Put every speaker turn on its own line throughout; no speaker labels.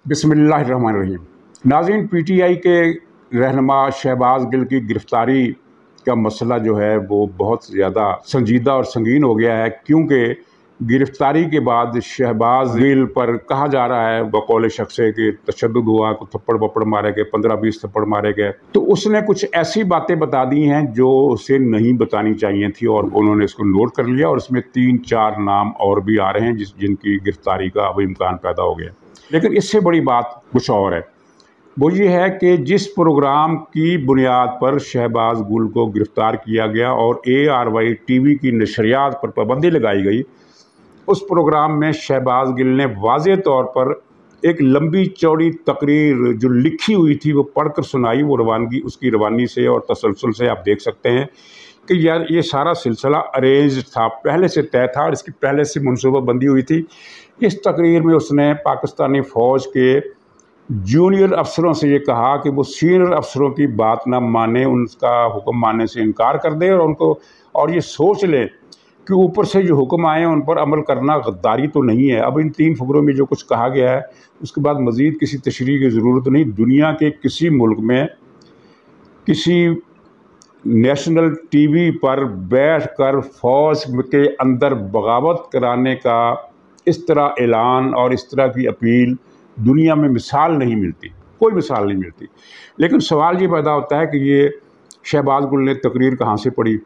बिस्मिल्लाहिर्रहमानिर्रहीम। नाज़रीन, पीटीआई के रहनुमा शहबाज गिल की गिरफ़्तारी का मसला जो है वो बहुत ज़्यादा संजीदा और संगीन हो गया है, क्योंकि गिरफ़्तारी के बाद शहबाज गिल पर कहा जा रहा है बकौल शख्से कि तशद्दुद हुआ, को थप्पड़ वप्पड़ मारे गए, 15-20 थप्पड़ मारे गए। तो उसने कुछ ऐसी बातें बता दी हैं जो उसे नहीं बतानी चाहिए थी और उन्होंने इसको नोट कर लिया और इसमें 3-4 नाम और भी आ रहे हैं जिनकी गिरफ़्तारी का अब इम्कान पैदा हो गया। लेकिन इससे बड़ी बात कुछ और है। वो ये है कि जिस प्रोग्राम की बुनियाद पर शहबाज गिल को गिरफ़्तार किया गया और ARY टीवी की नशरियात पर पाबंदी लगाई गई, उस प्रोग्राम में शहबाज गिल ने वाज़ेह तौर पर एक लंबी चौड़ी तकरीर जो लिखी हुई थी वो पढ़कर सुनाई। वो उसकी रवानी से और तसलसल से आप देख सकते हैं कि यार ये सारा सिलसिला अरेंज था, पहले से तय था और इसकी पहले से मनसूबाबंदी हुई थी। इस तकरीर में उसने पाकिस्तानी फ़ौज के जूनियर अफसरों से ये कहा कि वो सीनियर अफसरों की बात ना माने, उनका हुक्म मानने से इनकार कर दें और ये सोच लें कि ऊपर से जो हुक्म आए हैं उन पर अमल करना गद्दारी तो नहीं है। अब इन 3 फ़करों में जो कुछ कहा गया है उसके बाद मज़ीद किसी तशरीह की ज़रूरत नहीं। दुनिया के किसी मुल्क में किसी नेशनल टीवी पर बैठकर फ़ौज के अंदर बगावत कराने का इस तरह ऐलान और इस तरह की अपील दुनिया में मिसाल नहीं मिलती, कोई मिसाल नहीं मिलती। लेकिन सवाल ये पैदा होता है कि ये शहबाज गिल ने तकरीर कहाँ से पढ़ी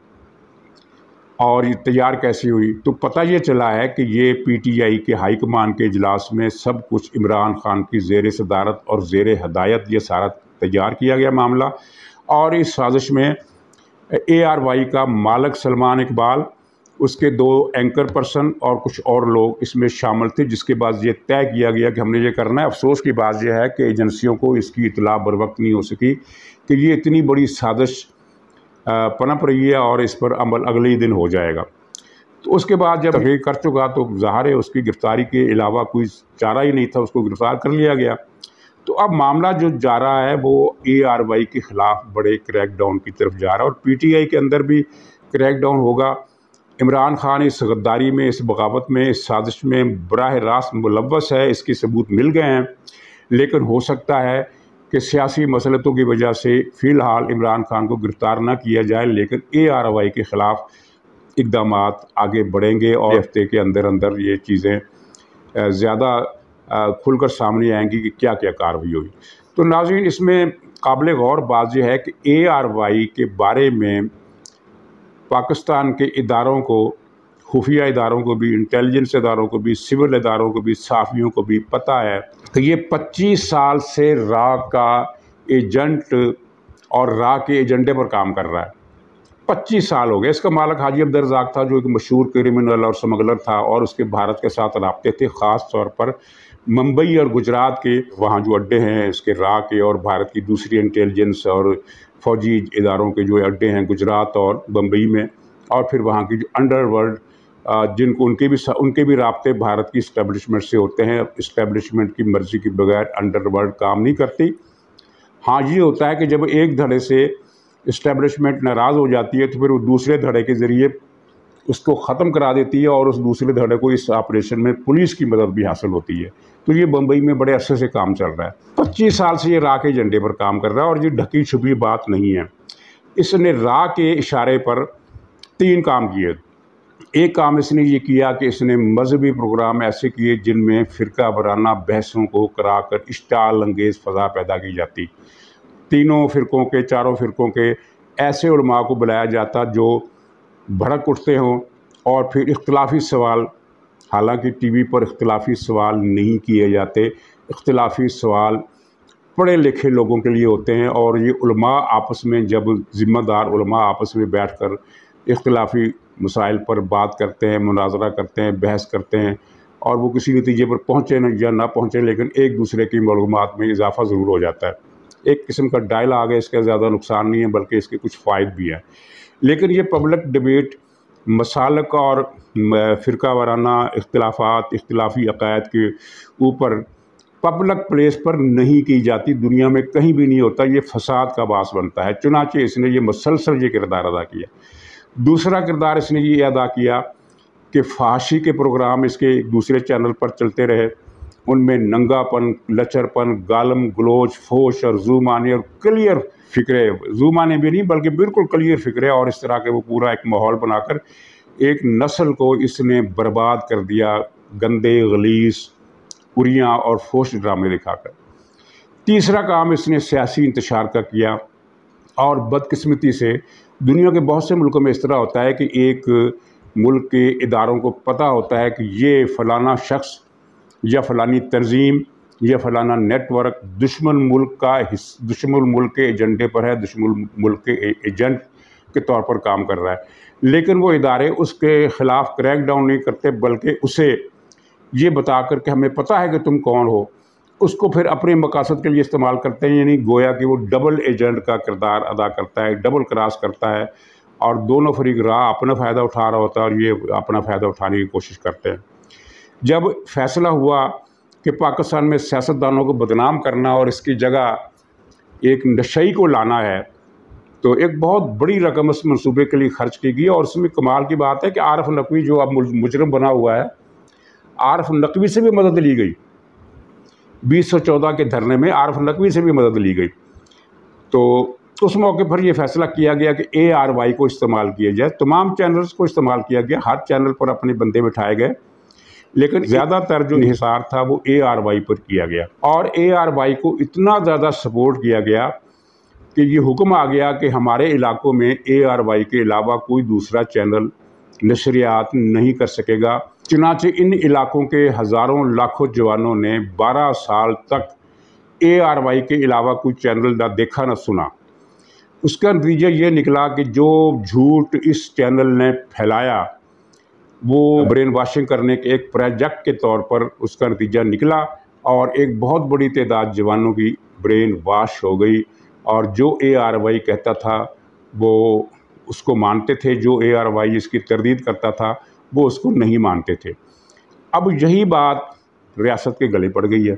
और ये तैयार कैसी हुई। तो पता ये चला है कि ये पीटीआई के हाई कमान के इजलास में सब कुछ इमरान खान की ज़ेर सदारत और ज़ेर हदायत ये सारा तैयार किया गया मामला। और इस साजिश में ARY का मालिक सलमान इकबाल, उसके 2 एंकर पर्सन और कुछ और लोग इसमें शामिल थे, जिसके बाद ये तय किया गया कि हमने ये करना है। अफसोस की बात यह है कि एजेंसियों को इसकी इतला बर वक्त नहीं हो सकी कि ये इतनी बड़ी साजिश पनप रही है और इस पर अमल अगले ही दिन हो जाएगा। तो उसके बाद जब तहरीर कर चुका तो ज़ाहिर है उसकी गिरफ़्तारी के अलावा कोई चारा ही नहीं था, उसको गिरफ़्तार कर लिया गया। तो अब मामला जो जा रहा है वो ARY के ख़िलाफ़ बड़े क्रैकडाउन की तरफ जा रहा है और PTI के अंदर भी क्रैकडाउन होगा। इमरान खान इस गद्दारी में, इस बगावत में, इस साजिश में बराह रास्त मुलव्वस है, इसके सबूत मिल गए हैं। लेकिन हो सकता है कि सियासी मसलतों की वजह से फ़िलहाल इमरान खान को गिरफ़्तार ना किया जाए, लेकिन ARY के ख़िलाफ़ इक़दाम आगे बढ़ेंगे और हफ्ते के अंदर अंदर ये चीज़ें ज़्यादा खुलकर सामने आएंगी कि क्या क्या कार्रवाई हुई। तो नाज़रीन, इसमें काबिल गौर बात यह है कि ARY के बारे में पाकिस्तान के इदारों को, खुफिया इदारों को भी, इंटेलिजेंस इदारों को भी, सिविल इदारों को भी, सहाफ़ियों को भी पता है कि ये 25 साल से रा का एजेंट और रा के एजेंडे पर काम कर रहा है। 25 साल हो गए। इसका मालिक हाजी अब्दुल रज़ाक था, जो एक मशहूर क्रिमिनल और स्मगलर था और उसके भारत के साथ राब्ते थे, ख़ास तौर पर मुंबई और गुजरात के वहाँ जो अड्डे हैं इसके रा के और भारत की दूसरी इंटेलिजेंस और फ़ौजी इदारों के जो अड्डे हैं गुजरात और मुंबई में, और फिर वहाँ की जो अंडरवर्ल्ड जिनको उनके भी राब्ते भारत की इस्टेब्लिशमेंट से होते हैं। इस्टेब्लिशमेंट की मर्ज़ी के बगैर अंडरवर्ल्ड काम नहीं करती। हाँ, ये होता है कि जब एक धड़े से इस्टेब्लिशमेंट नाराज़ हो जाती है तो फिर वो दूसरे धड़े के ज़रिए उसको ख़त्म करा देती है और उस दूसरे धड़े को इस ऑपरेशन में पुलिस की मदद भी हासिल होती है। तो ये मुंबई में बड़े अरसे से काम चल रहा है। 25 साल से ये रा के एजेंडे पर काम कर रहा है और ये ढकी छुपी बात नहीं है। इसने रा के इशारे पर 3 काम किए। एक काम इसने ये किया कि इसने मजहबी प्रोग्राम ऐसे किए जिनमें फ़िरका वाराना बहसों को कराकर इश्ताल अंगेज़ फ़ज़ा पैदा की जाती। तीनों फ़िरकों के, चारों फ़िरकों के ऐसे उलमा को बुलाया जाता जो भड़क उठते हों और फिर इख्तिलाफ़ी सवाल, हालांकि टीवी पर इख्तिलाफ़ी सवाल नहीं किए जाते, इख्तिलाफ़ी सवाल पढ़े लिखे लोगों के लिए होते हैं और ये उलमा आपस में, जब ज़िम्मेदार उलमा आपस में बैठकर इख्तिलाफ़ी मसाइल पर बात करते हैं, मुनाज़रा करते हैं, बहस करते हैं और वो किसी नतीजे पर पहुँचे या ना पहुँचे, लेकिन एक दूसरे की मालूमात में इजाफ़ा ज़रूर हो जाता है। एक किस्म का डायलॉग है, इसका ज़्यादा नुकसान नहीं है बल्कि इसके कुछ फ़ायदे भी हैं। लेकिन ये पब्लिक डिबेट मसालक और फ़िरका वाराना इख्तिलाफ़ात, इख्तिलाफ़ी अक़ायद के ऊपर पब्लिक प्लेस पर नहीं की जाती, दुनिया में कहीं भी नहीं होता। ये फ़साद का बास बनता है। चुनांचे इसने ये मसलसल ये किरदार अदा किया। दूसरा किरदार इसने ये अदा किया कि फाशी के प्रोग्राम इसके दूसरे चैनल पर चलते रहे उनमें नंगापन, लचरपन, गालम गलोच, फोश और ज़ुमानी और क्लियर फ़िक्रे, ज़ुमानी भी नहीं बल्कि बिल्कुल क्लियर फ़िक्रे, और इस तरह के वो पूरा एक माहौल बनाकर एक नस्ल को इसने बर्बाद कर दिया, गंदे गलीज़ उरियाँ और फोश ड्रामे दिखाकर। तीसरा काम इसने सियासी इंतशार का किया, और बदकिस्मती से दुनिया के बहुत से मुल्कों में इस तरह होता है कि एक मुल्क के इदारों को पता होता है कि ये फ़लाना शख्स या फ़लानी तंजीम या फ़लाना नेटवर्क दुश्मन मुल्क के एजेंडे पर है, दुश्मन मुल्क के एजेंट के तौर पर काम कर रहा है, लेकिन वो इदारे उसके ख़िलाफ़ क्रैक डाउन नहीं करते, बल्कि उसे ये बता कर के हमें पता है कि तुम कौन हो, उसको फिर अपने मकासद के लिए इस्तेमाल करते हैं। यानी गोया कि वो डबल एजेंट का किरदार अदा करता है, डबल क्रॉस करता है, और दोनों फरीक राह अपना फ़ायदा उठा रहा होता है और ये अपना फ़ायदा उठाने की कोशिश करते हैं। जब फैसला हुआ कि पाकिस्तान में सियासतदानों को बदनाम करना और इसकी जगह एक नशई को लाना है, तो एक बहुत बड़ी रकम उस मंसूबे के लिए खर्च की गई। और उसमें कमाल की बात है कि आरिफ नकवी जो अब मुजरिम बना हुआ है, आरिफ नकवी से भी मदद ली गई। 2014 के धरने में आरिफ नकवी से भी मदद ली गई। तो उस मौके पर यह फैसला किया गया कि ARY को इस्तेमाल किया जाए, तमाम चैनल्स को इस्तेमाल किया गया, हर चैनल पर अपने बंदे बिठाए गए, लेकिन ज़्यादातर जो इंहिसार था वो ARY पर किया गया। और ARY को इतना ज़्यादा सपोर्ट किया गया कि ये हुक्म आ गया कि हमारे इलाकों में ARY के अलावा कोई दूसरा चैनल नशरियात नहीं कर सकेगा। चुनांचे इन इलाकों के हज़ारों लाखों जवानों ने 12 साल तक ARY के अलावा कोई चैनल ना देखा ना सुना। उसका नतीजा ये निकला कि जो झूठ इस चैनल ने फैलाया वो ब्रेन वाशिंग करने के एक प्रोजेक्ट के तौर पर उसका नतीजा निकला, और एक बहुत बड़ी तादाद जवानों की ब्रेन वाश हो गई, और जो ARY कहता था वो उसको मानते थे, जो ARY इसकी तरदीद करता था वो उसको नहीं मानते थे। अब यही बात रियासत के गले पड़ गई है।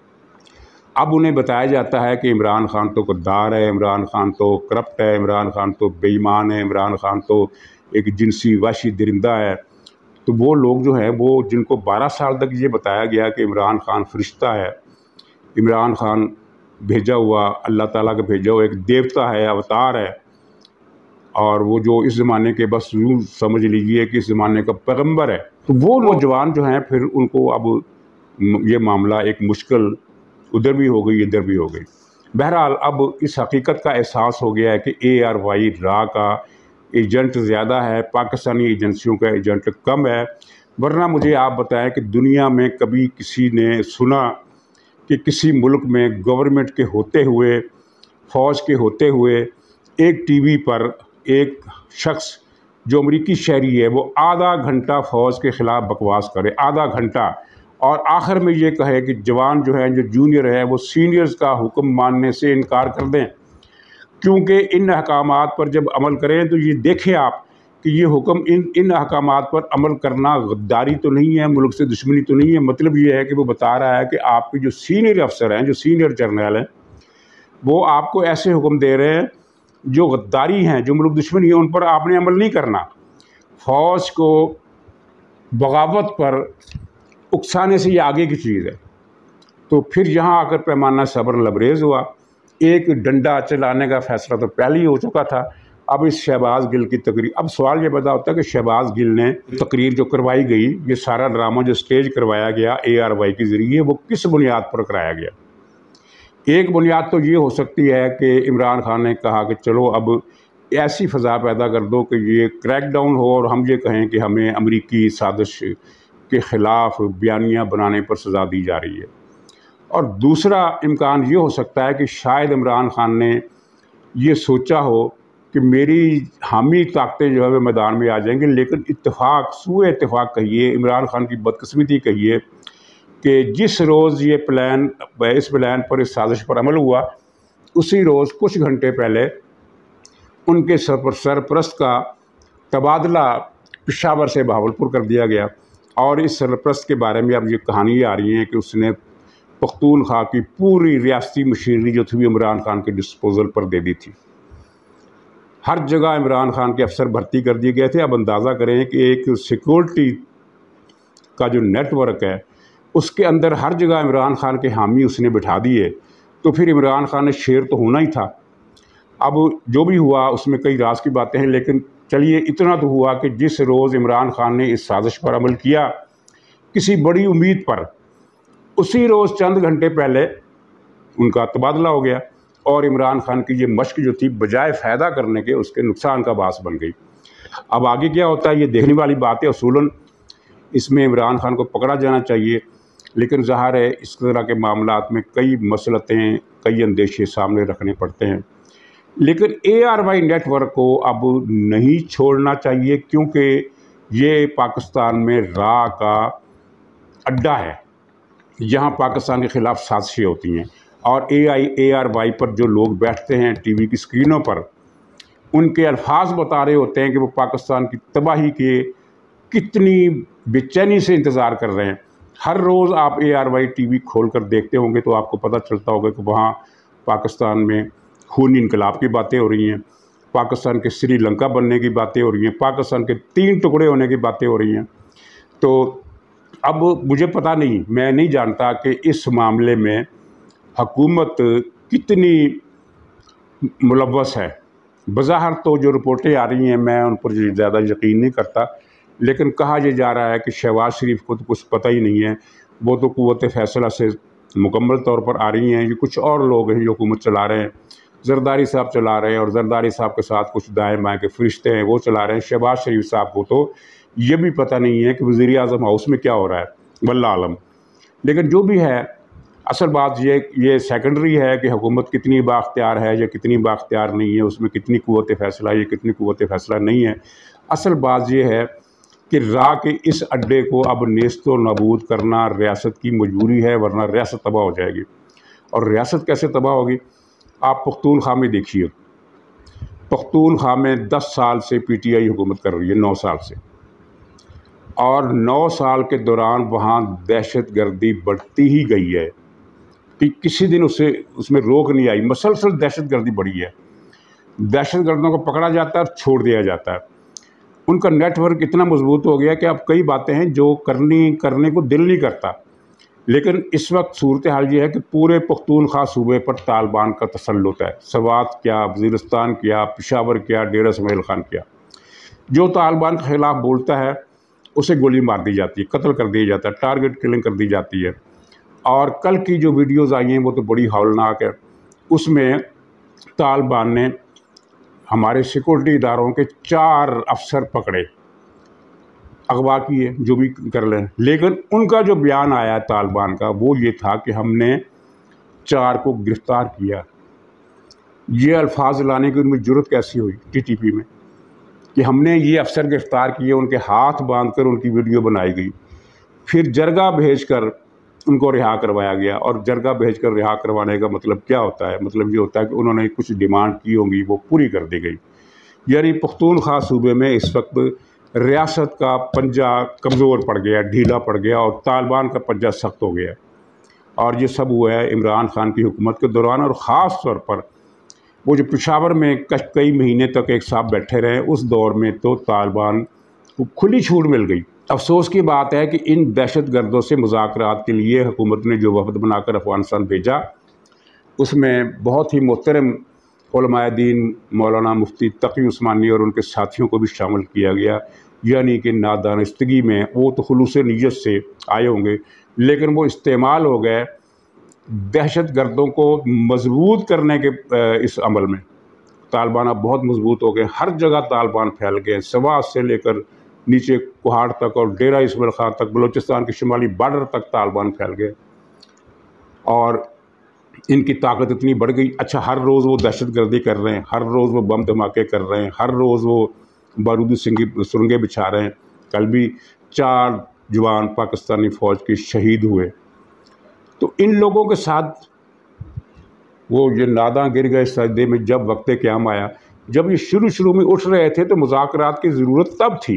अब उन्हें बताया जाता है कि इमरान खान तो गद्दार है, इमरान खान तो करप्ट है, इमरान खान तो बेईमान है, इमरान खान तो एक जिनसी वहशी दरिंदा है। तो वो लोग जो हैं वो जिनको 12 साल तक ये बताया गया कि इमरान खान फरिश्ता है, इमरान खान भेजा हुआ अल्लाह ताला का भेजा हुआ एक देवता है, अवतार है, और वो जो इस ज़माने के बस यूँ समझ लीजिए कि इस ज़माने का पैगंबर है, तो वो नौजवान जो हैं फिर उनको अब ये मामला एक मुश्किल उधर भी हो गई, इधर भी हो गई। बहरहाल अब इस हकीकत का एहसास हो गया है कि ARY रा का एजेंट ज़्यादा है, पाकिस्तानी एजेंसियों का एजेंट कम है। वरना मुझे आप बताएं कि दुनिया में कभी किसी ने सुना कि किसी मुल्क में गवर्नमेंट के होते हुए, फ़ौज के होते हुए एक टीवी पर एक शख्स जो अमरीकी शहरी है वो आधा घंटा फ़ौज के ख़िलाफ़ बकवास करे, आधा घंटा, और आखिर में ये कहे कि जवान जो है, जो जूनियर है, वो सीनियर्स का हुक्म मानने से इनकार कर दें, क्योंकि इन अहकामात पर जब अमल करें तो ये देखें आप कि ये हुक्म इन अहकामात पर अमल करना गद्दारी तो नहीं है, मुल्क से दुश्मनी तो नहीं है। मतलब ये है कि वो बता रहा है कि आपके जो सीनियर अफसर हैं, जो सीनियर जर्नल हैं, वो आपको ऐसे हुक्म दे रहे हैं जो गद्दारी हैं, जो मुल्क दुश्मनी है, उन पर आपने अमल नहीं करना। फ़ौज को बगावत पर उकसाने से ये आगे की चीज़ है। तो फिर यहाँ आकर पैमाना सब्र लबरेज हुआ। एक डंडा चलाने का फ़ैसला तो पहले ही हो चुका था। अब इस शहबाज गिल की तकरीर, अब सवाल ये पैदा होता है कि शहबाज गिल ने तकरीर जो करवाई गई, ये सारा ड्रामा जो स्टेज करवाया गया ARY के ज़रिए, वो किस बुनियाद पर कराया गया? एक बुनियाद तो ये हो सकती है कि इमरान खान ने कहा कि चलो अब ऐसी फ़ज़ा पैदा कर दो कि ये क्रैक डाउन हो और हम ये कहें कि हमें अमरीकी साजिश के ख़िलाफ़ बयानियाँ बनाने पर सज़ा दी जा रही है। और दूसरा इम्कान ये हो सकता है कि शायद इमरान खान ने ये सोचा हो कि मेरी हामी ताकतें जो है वो मैदान में आ जाएंगी, लेकिन इत्तेफाक, सूए इत्तेफाक कहिए, इमरान खान की बदकिस्मती कहिए कि जिस रोज़ ये इस प्लान पर, इस साजिश पर अमल हुआ, उसी रोज़ कुछ घंटे पहले उनके सरपरस्त का तबादला पेशावर से बहावलपुर कर दिया गया। और इस सरपरस्त के बारे में अब ये कहानी आ रही है कि उसने पख्तूनख्वा की पूरी रियासती मशीनरी जो थी इमरान खान के डिस्पोजल पर दे दी थी। हर जगह इमरान खान के अफसर भर्ती कर दिए गए थे। अब अंदाज़ा करें कि एक सिक्योरिटी का जो नेटवर्क है उसके अंदर हर जगह इमरान खान के हामी उसने बिठा दिए, तो फिर इमरान खान ने शेर तो होना ही था। अब जो भी हुआ उसमें कई राज की बातें हैं, लेकिन चलिए इतना तो हुआ कि जिस रोज़ इमरान खान ने इस साजिश पर अमल किया किसी बड़ी उम्मीद पर, उसी रोज़ चंद घंटे पहले उनका तबादला हो गया और इमरान खान की ये मश्क जो थी बजाय फ़ायदा करने के उसके नुकसान का बास बन गई। अब आगे क्या होता है ये देखने वाली बात है। असूलन इसमें इमरान खान को पकड़ा जाना चाहिए, लेकिन ज़ाहिर है इस तरह के मामलात में कई मसलतें, कई अंदेशे सामने रखने पड़ते हैं। लेकिन ARY नेटवर्क को अब नहीं छोड़ना चाहिए, क्योंकि ये पाकिस्तान में राह का अड्डा है, जहाँ पाकिस्तान के ख़िलाफ़ साजिशें होती हैं। और ARY पर जो लोग बैठते हैं टीवी की स्क्रीनों पर, उनके अल्फाज बता रहे होते हैं कि वो पाकिस्तान की तबाही के कितनी बेचैनी से इंतज़ार कर रहे हैं। हर रोज़ आप ARY TV खोल कर देखते होंगे तो आपको पता चलता होगा कि वहाँ पाकिस्तान में खूनी इनकलाब की बातें हो रही हैं, पाकिस्तान के श्रीलंका बनने की बातें हो रही हैं, पाकिस्तान के 3 टुकड़े होने की बातें हो रही हैं। तो अब मुझे पता नहीं, मैं नहीं जानता कि इस मामले में हुकूमत कितनी मुलव्वस है। बज़ाहिर तो जो रिपोर्टें आ रही हैं मैं उन पर ज़्यादा यकीन नहीं करता, लेकिन कहा यह जा रहा है कि शहबाज शरीफ को तो कुछ पता ही नहीं है, वो तो क़ुव्वत फ़ैसला से मुकम्मल तौर पर आ रही हैं। ये कुछ और लोग हैं जो हुकूमत चला रहे हैं, जरदारी साहब चला रहे हैं, और जरदारी साहब के साथ कुछ दाएँ बाएँ के फरिश्ते हैं वो चला रहे हैं। शहबाज शरीफ साहब को तो ये भी पता नहीं है कि वज़ीर आज़म हाउस में क्या हो रहा है, वल्लाह आलम। लेकिन जो भी है, असल बात ये सेकेंडरी है कि हुकूमत कितनी बाख्तियार है या कितनी बाख्तियार नहीं है, उसमें कितनी क़ुव्वत फ़ैसला है या कितनी क़ुव्वत फ़ैसला नहीं है। असल बात ये है कि राह के इस अड्डे को अब नेस्त व नाबूद करना रियासत की मजबूरी है, वरना रियासत तबाह हो जाएगी। और रियासत कैसे तबाह होगी? आप पख्तूनख्वा में देखिए, पख्तूनख्वा में 10 साल से PTI हुकूमत कर रही है, 9 साल से, और 9 साल के दौरान वहाँ दहशत गर्दी बढ़ती ही गई है कि किसी दिन उसमें रोक नहीं आई। मसलसल दहशत गर्दी बढ़ी है, दहशत गर्दों को पकड़ा जाता है और छोड़ दिया जाता है। उनका नेटवर्क इतना मजबूत हो गया कि अब कई बातें हैं जो करने को दिल नहीं करता। लेकिन इस वक्त सूरत हाल ये है कि पूरे पख्तूनख्वा सूबे पर तालिबान का तसल्लुत है। सवात क्या, वज़ीरिस्तान क्या, पेशावर क्या, डेरा इसमाइल खान क्या, जो तालिबान के ख़िलाफ़ बोलता है उसे गोली मार दी जाती है, कत्ल कर दिया जाता है, टारगेट किलिंग कर दी जाती है। और कल की जो वीडियोज़ आई हैं वो तो बड़ी हौलनाक है। उसमें तालिबान ने हमारे सिक्योरिटी इदारों के 4 अफसर पकड़े, अगवा किए, जो भी कर लें, लेकिन उनका जो बयान आया तालिबान का वो ये था कि हमने 4 को गिरफ़्तार किया। ये अल्फाज लाने की उनमें जुर्रत कैसी हुई TTP में कि हमने ये अफसर गिरफ़्तार किए, उनके हाथ बांधकर उनकी वीडियो बनाई गई, फिर जरगा भेजकर उनको रिहा करवाया गया। और जरगा भेजकर रिहा करवाने का मतलब क्या होता है? मतलब ये होता है कि उन्होंने कुछ डिमांड की होंगी, वो पूरी कर दी गई। यानी पख्तूनख्वा सूबे में इस वक्त रियासत का पंजा कमज़ोर पड़ गया, ढीला पड़ गया, और तालिबान का पंजा सख्त हो गया। और ये सब हुआ है इमरान खान की हुकूमत के दौरान। और ख़ास तौर पर वो जो पेशावर में कई महीने तक एक साथ बैठे रहे, उस दौर में तो तालिबान को खुली छूट मिल गई। अफसोस की बात है कि इन दहशत गर्दों से मुज़ाकरात के लिए हुकूमत ने जो वफ़द बनाकर अफ़गानिस्तान भेजा, उसमें बहुत ही मोहतरम उलमाए दीन मौलाना मुफ्ती तकी उस्मानी और उनके साथियों को भी शामिल किया गया। यानी कि नादानिस्तगी में वो तो खुलूस नीयत से आए होंगे, लेकिन वो इस्तेमाल हो गए दहशत गर्दों को मजबूत करने के इस अमल में। तालिबान अब बहुत मजबूत हो गए, हर जगह तालिबान फैल गए, सवात से लेकर नीचे कुहाड़ तक और डेरा इसमाइल खान तक, बलूचिस्तान के शुमाली बॉर्डर तक तालिबान फैल गए और इनकी ताकत इतनी बढ़ गई। अच्छा, हर रोज़ वो दहशत गर्दी कर रहे हैं, हर रोज़ वो बम धमाके कर रहे हैं, हर रोज़ वो बारूदी सुरंगें बिछा रहे हैं। कल भी 4 जवान पाकिस्तानी फ़ौज के शहीद हुए। तो इन लोगों के साथ वो ये नादां गिर गए सजदे में जब वक़्त क़याम आया। जब ये शुरू में उठ रहे थे तो मुज़ाकरात की ज़रूरत तब थी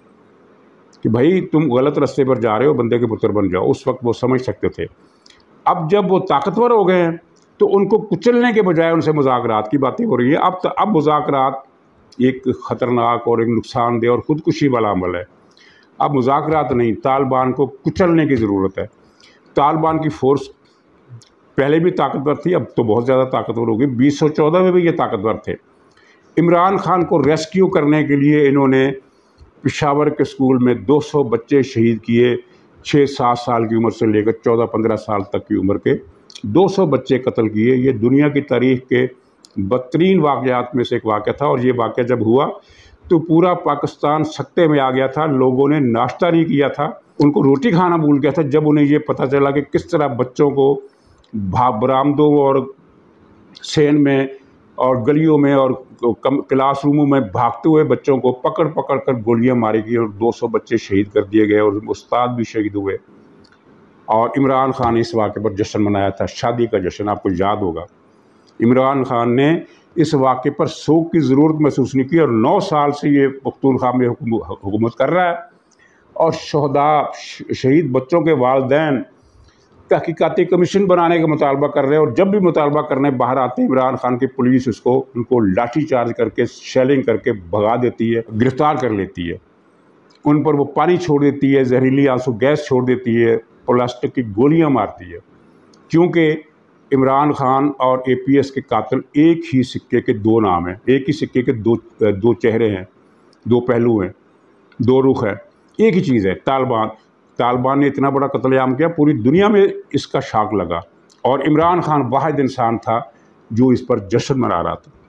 कि भाई तुम गलत रास्ते पर जा रहे हो, बंदे के पुत्र बन जाओ। उस वक्त वो समझ सकते थे। अब जब वो ताकतवर हो गए हैं तो उनको कुचलने के बजाय उनसे मुज़ाकरात की बातें हो रही है। अब मुज़ाकरात एक ख़तरनाक और एक नुकसानदेह और ख़ुदकुशी वाला अमल है। अब मुज़ाकरात नहीं, तालिबान को कुचलने की ज़रूरत है। तालिबान की फ़ोर्स पहले भी ताकतवर थी, अब तो बहुत ज़्यादा ताकतवर हो गई। 2014 में भी ये ताकतवर थे। इमरान खान को रेस्क्यू करने के लिए इन्होंने पेशावर के स्कूल में 200 बच्चे शहीद किए। 6-7 साल की उम्र से लेकर 14-15 साल तक की उम्र के 200 बच्चे कत्ल किए। ये दुनिया की तारीख़ के बदतरीन वाक़यात में से एक वाक़या था। और ये वाक़या जब हुआ तो पूरा पाकिस्तान सख्ते में आ गया था। लोगों ने नाश्ता नहीं किया था, उनको रोटी खाना भूल गया था जब उन्हें ये पता चला कि किस तरह बच्चों को बरामदों और सेन में और गलियों में और क्लासरूमों में भागते हुए बच्चों को पकड़ पकड़ कर गोलियां मारी गई और 200 बच्चे शहीद कर दिए गए और उस्ताद भी शहीद हुए। और इमरान खान ने इस वाक़े पर जश्न मनाया था, शादी का जश्न, आपको याद होगा। इमरान खान ने इस वाक़े पर शोक की ज़रूरत महसूस नहीं की और 9 साल से ये पख्तूनख्वा में हुकूमत कर रहा है। और शहदा शहीद बच्चों के वालिदैन तहकीकाती कमीशन बनाने का मुतालबा कर रहे हैं। और जब भी मुतालबा करने बाहर आते हैं इमरान खान की पुलिस उनको लाठी चार्ज करके शेलिंग करके भगा देती है, गिरफ़्तार कर लेती है। उन पर वो पानी छोड़ देती है, जहरीली आंसू गैस छोड़ देती है, प्लास्टिक की गोलियां मारती है। क्योंकि इमरान खान और APS के कातिल एक ही सिक्के के 2 नाम हैं, एक ही सिक्के के दो चेहरे हैं, 2 पहलू हैं, 2 रुख हैं। एक ही चीज़ है, तालिबान ने इतना बड़ा कत्लेआम किया, पूरी दुनिया में इसका शॉक लगा। और इमरान खान वाहिद इंसान था जो इस पर जश्न मना रहा था।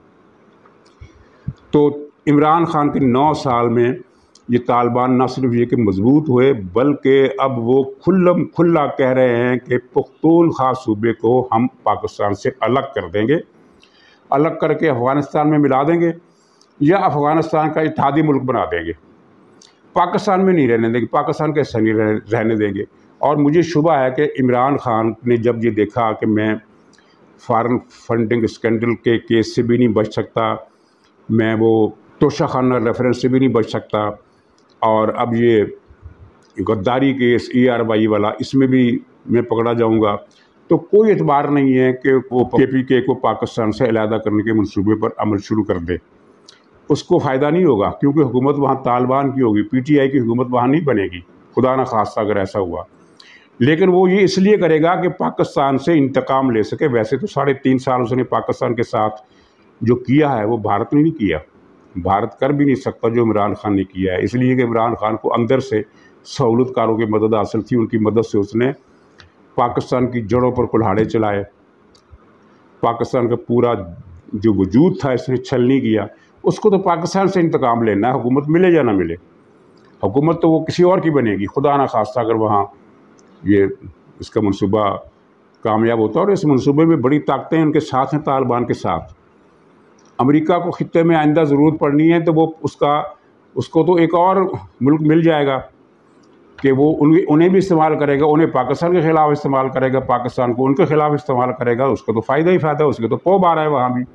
तो इमरान खान के 9 साल में ये तालिबान न सिर्फ ये कि मजबूत हुए, बल्कि अब वो खुल्ला कह रहे हैं कि पख्तूनख्वा सूबे को हम पाकिस्तान से अलग कर देंगे, अलग करके अफ़गानिस्तान में मिला देंगे या अफ़गानिस्तान का इत्तेहादी मुल्क बना देंगे। पाकिस्तान में नहीं रहने देंगे, पाकिस्तान के हिस्सा नहीं रहने देंगे। और मुझे शुबा है कि इमरान खान ने जब ये देखा कि मैं फॉरेन फंडिंग स्कैंडल के केस से भी नहीं बच सकता, मैं वो तोशाखाना रेफरेंस से भी नहीं बच सकता, और अब ये गद्दारी केस ERY वाला, इसमें भी मैं पकड़ा जाऊंगा, तो कोई एतबार नहीं है कि वो KPK को पाकिस्तान से अलहदा करने के मंसूबे पर अमल शुरू कर दे। उसको फ़ायदा नहीं होगा क्योंकि हुकूमत वहाँ तालिबान की होगी, PTI की हुकूमत वहाँ नहीं बनेगी, खुदा न खास्ता अगर ऐसा हुआ। लेकिन वो ये इसलिए करेगा कि पाकिस्तान से इंतकाम ले सके। वैसे तो 3.5 साल उसने पाकिस्तान के साथ जो किया है वो भारत ने नहीं किया, भारत कर भी नहीं सकता जो इमरान खान ने किया है। इसलिए कि इमरान खान को अंदर से सहूलतकारों की मदद हासिल थी, उनकी मदद से उसने पाकिस्तान की जड़ों पर कुल्हाड़े चलाए, पाकिस्तान का पूरा जो वजूद था इसने छलनी किया। उसको तो पाकिस्तान से इंतकाम लेना है, हुकूमत मिले या ना मिले। हुकूमत तो वो किसी और की बनेगी, खुदा ना खास्ता अगर वहाँ ये इसका मंसूबा कामयाब होता है। और इस मंसूबे में बड़ी ताकतें उनके साथ हैं, तालिबान के साथ। अमेरिका को खित्ते में आइंदा ज़रूरत पड़नी है तो वो उसको तो एक और मुल्क मिल जाएगा कि वो उन्हें भी इस्तेमाल करेगा, उन्हें पाकिस्तान के ख़िलाफ़ इस्तेमाल करेगा, पाकिस्तान को उनके ख़िलाफ़ इस्तेमाल करेगा। उसका तो फ़ायदा ही फ़ायदा है, उसके तो पोब आ रहा है वहाँ भी।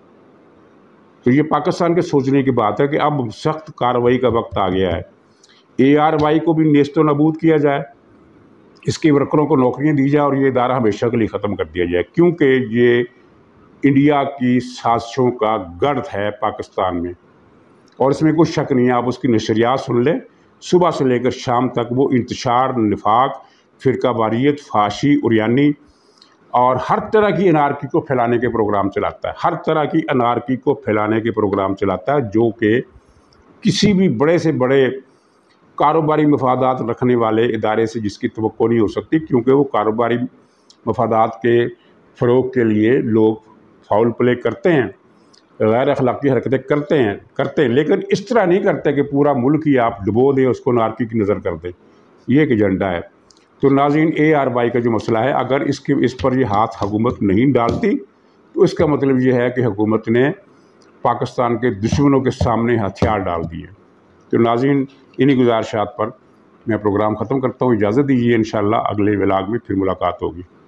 तो ये पाकिस्तान के सोचने की बात है कि अब सख्त कार्रवाई का वक्त आ गया है। ARY को भी नेस्तो नबूद किया जाए, इसके वर्करों को नौकरियां दी जाए और ये इदारा हमेशा के लिए ख़त्म कर दिया जाए, क्योंकि ये इंडिया की साजिशों का गर्द है पाकिस्तान में। और इसमें कोई शक नहीं है, आप उसकी नशरियात सुन लें, सुबह से लेकर शाम तक वो इंतशार, निफाक, फ़िरकावारियत, फाशी, उरियानी और हर तरह की अनारकी को फैलाने के प्रोग्राम चलाता है, हर तरह की अनारकी को फैलाने के प्रोग्राम चलाता है, जो कि किसी भी बड़े से बड़े कारोबारी मफादात रखने वाले इदारे से जिसकी तवक्को नहीं हो सकती, क्योंकि वो कारोबारी मफादात के फ़रोग के लिए लोग फाउल प्ले करते हैं, गैर अखलाकी हरकतें करते हैं, लेकिन इस तरह नहीं करते कि पूरा मुल्क ही आप डुबो दें, उसको नारकी की नज़र कर दें। ये एक एजेंडा है। तो नाज़रीन, ARY का जो मसला है, अगर इस पर ये हाथ हुकूमत नहीं डालती तो इसका मतलब ये है कि हुकूमत ने पाकिस्तान के दुश्मनों के सामने हथियार डाल दिए। तो नाज़रीन, इन्हीं गुजारिशात पर मैं प्रोग्राम ख़त्म करता हूँ। इजाज़त दीजिए, इंशाअल्लाह अगले व्लॉग में फिर मुलाकात होगी।